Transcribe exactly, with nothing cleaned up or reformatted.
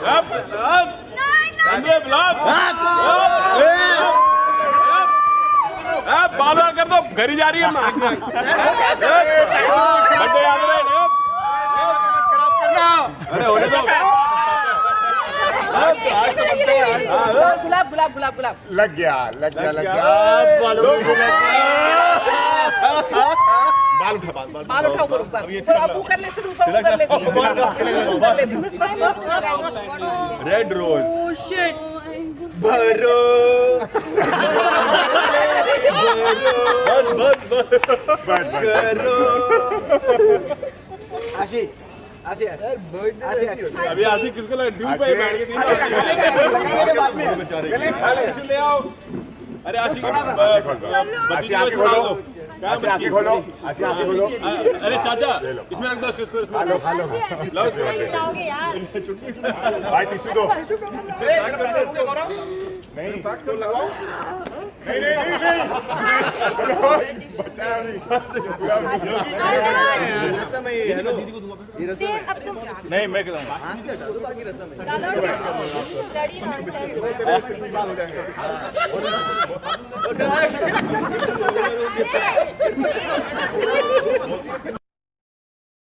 बाल कर दो, घर ही जा रही है बर्थडे याद रहे। अरे होने दो। गुलाब गुलाब गुलाब गुलाब लग गया लग गया लग गया बाल उठा बाल बाल उठाओ ऊपर ऊपर अब ऊपर ले शुरू ऊपर ऊपर ले ऊपर ले रेड रोज ओह शिट भरो बस बस बस बस करो। आशी आशी आशी अभी आशी किसको लगा ड्यू पे बैठ के तीन बेचारे ले आओ। अरे आशी की आशी आंखें खोलो आशी आंखें खोलो आशी आंखें खोलो। अरे चाचा इसमें रख दो इसको इसमें खा लो खा लो लो इसको भाई टिश्यू दो। नहीं नहीं नहीं नहीं बचा नहीं नहीं मैं खिलाऊंगा। दादा